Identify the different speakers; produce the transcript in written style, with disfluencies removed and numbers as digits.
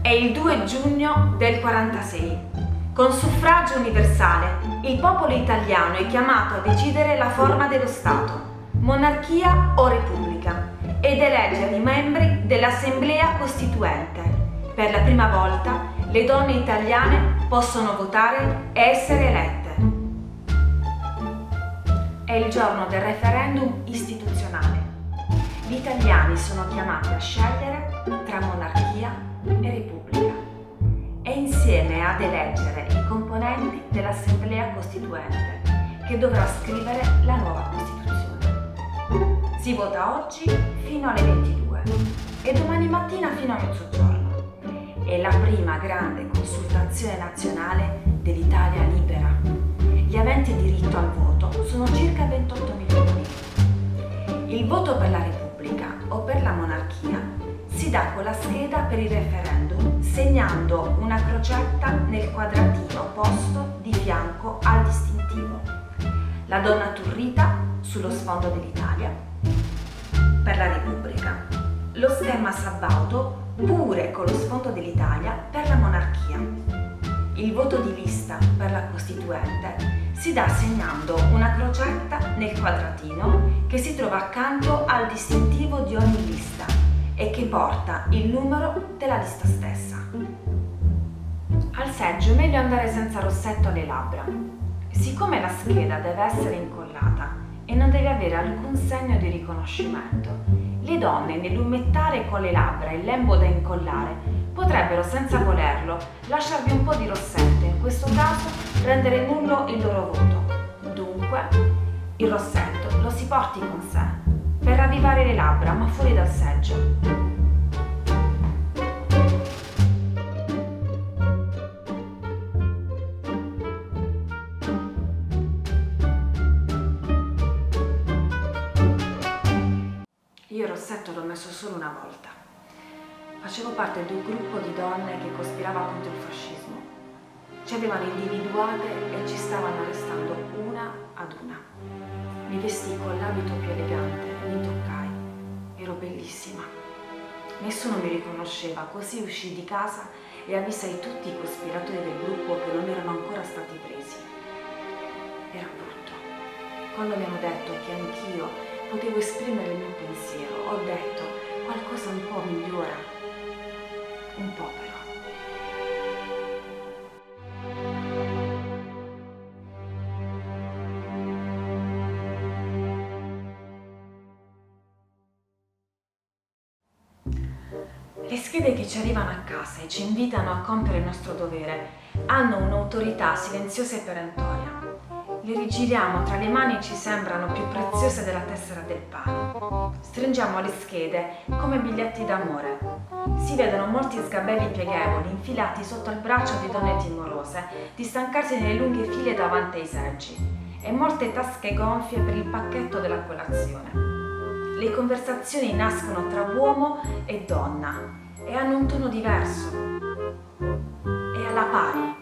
Speaker 1: È il 2 giugno del 46. Con suffragio universale, il popolo italiano è chiamato a decidere la forma dello Stato, monarchia o repubblica, ed eleggere i membri dell'Assemblea Costituente. Per la prima volta, le donne italiane possono votare e essere elette. È il giorno del referendum istituzionale. Gli italiani sono chiamati a scegliere tra monarchia e repubblica e insieme ad eleggere i componenti dell'Assemblea Costituente che dovrà scrivere la nuova Costituzione. Si vota oggi fino alle 22 e domani mattina fino a mezzogiorno. È la prima grande consultazione nazionale dell'Italia libera. Gli aventi diritto al voto sono circa 28 milioni. Il voto per la Repubblica o per la monarchia si dà con la scheda per il referendum, segnando una crocetta nel quadratino posto di fianco al distintivo. La donna turrita sullo sfondo dell'Italia per la Repubblica. Lo stemma sabaudo pure con lo sfondo dell'Italia per la monarchia. Il voto di lista per la Costituente si dà segnando una crocetta nel quadratino che si trova accanto al distintivo di ogni lista e che porta il numero della lista stessa. Al seggio è meglio andare senza rossetto alle labbra. Siccome la scheda deve essere incollata e non deve avere alcun segno di riconoscimento, le donne nell'umettare con le labbra il lembo da incollare potrebbero, senza volerlo, lasciarvi un po' di rossetto e in questo caso rendere nullo il loro voto. Dunque, il rossetto lo si porti con sé per ravvivare le labbra, ma fuori dal seggio. Io il rossetto l'ho messo solo una volta. Facevo parte di un gruppo di donne che cospirava contro il fascismo. Ci avevano individuate e ci stavano arrestando una ad una. Mi vestii con l'abito più elegante, mi toccai. Ero bellissima. Nessuno mi riconosceva, così uscii di casa e avvisai tutti i cospiratori del gruppo che non erano ancora stati presi. Era brutto. Quando mi hanno detto che anch'io potevo esprimere il mio pensiero, ho detto qualcosa un po' migliora. Un po' però. Le schede che ci arrivano a casa e ci invitano a compiere il nostro dovere hanno un'autorità silenziosa e perentoria. Le rigiriamo tra le mani e ci sembrano più preziose della tessera del pane. Stringiamo le schede come biglietti d'amore. Si vedono molti sgabelli pieghevoli infilati sotto il braccio di donne timorose di stancarsi nelle lunghe file davanti ai seggi e molte tasche gonfie per il pacchetto della colazione. Le conversazioni nascono tra uomo e donna e hanno un tono diverso e alla pari.